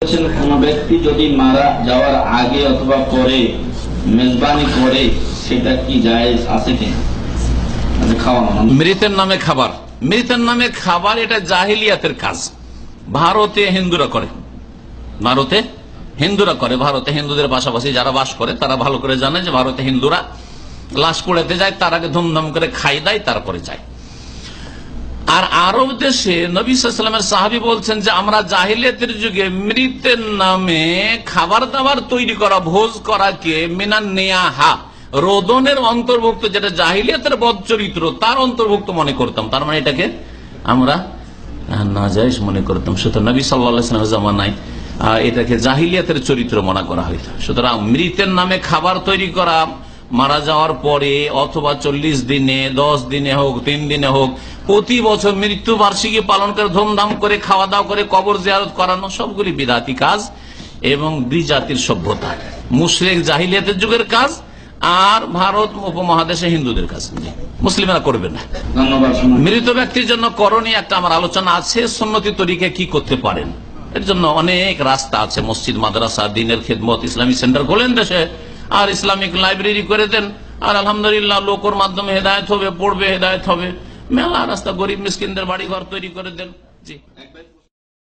কোন ব্যক্তি যদি মারা যাওয়ার আগে অথবা পরে মেজবানি করে সেটা কি জায়েজ আছে কিনা? মৃতের নামে খাবার, মৃতের নামে খাবার এটা জাহিলিয়াতের কাজ। ভারতে হিন্দুরা করে, ভারতে হিন্দুরা করে। ভারতে হিন্দুদের পাশাপাশি যারা বাস করে তারা ভালো করে জানে যে ভারতে হিন্দুরা লাশ পোড়াতে যায়, তার আগে ধুমধাম করে খাই দেয়, তারপরে যায়। আর আরব দেশে নবী সাল্লাল্লাহু আলাইহি ওয়াসাল্লামের সাহাবী বলছেন যে আমরা জাহিলিয়াতের যুগে মৃতের নামে খাবার দাবার তৈরি করা, ভোজ করাকে মিনান নিয়াহা, রোদনের অন্তর্ভুক্ত, যেটা জাহিলিয়াতের বদ চরিত্র তার অন্তর্ভুক্ত মনে করতাম। তার মানে এটাকে আমরা নাজায়েজ মনে করতাম। সুতরাং নবী সাল্লাল্লাহু আলাইহি ওয়াসাল্লামের জামানায় এটাকে জাহিলিয়াতের চরিত্র মনে করা হইত। সুতরাং মৃতের নামে খাবার তৈরি করা মারা যাওয়ার পরে অথবা 40 দিনে, 10 দিনে হোক, 3 দিনে হোক, প্রতি বছর মৃত্যু বার্ষিকী পালন করে ধুমধাম করে খাওয়া দাওয়া করে কবর জিয়ারত করানো সবগুলি বিদআতি কাজ এবং দ্বিজাতির সভ্যতা, মুশরিক জাহিলিয়াতের যুগের কাজ আর ভারত উপমহাদেশে হিন্দুদের কাজ। মুসলিমরা করবে না। মৃত ব্যক্তির জন্য করণীয় একটা আমার আলোচনা আছে, সুন্নতি তরিকে কি করতে পারেন। এর জন্য অনেক রাস্তা আছে, মসজিদ, মাদ্রাসা, দিনের খেদমত, ইসলামিক সেন্টার খোলেন দেশে, আর ইসলামিক লাইব্রেরি করে দেন, আর আলহামদুলিল্লাহ লোকের মাধ্যমে হেদায়েত হবে, পড়বে, হেদায়েত হবে। মেলা রাস্তা, গরিব মিসকিনদের বাড়ি ঘর তৈরি করে দেন। জি।